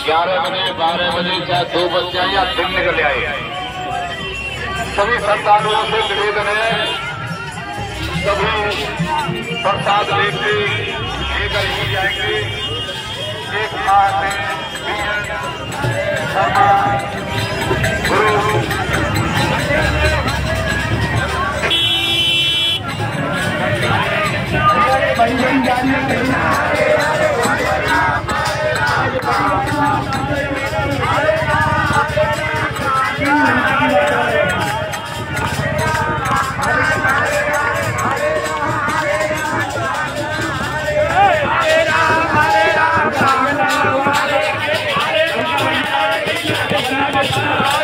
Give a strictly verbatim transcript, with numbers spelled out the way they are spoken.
ग्यारह बजे बारह बजे चाहे दो बज जाए या दिन निकल आए, सभी श्रद्धालुओं से निवेदन है सभी प्रसाद लेके लेकर ही जाएंगे। एक साथ गुरु Hare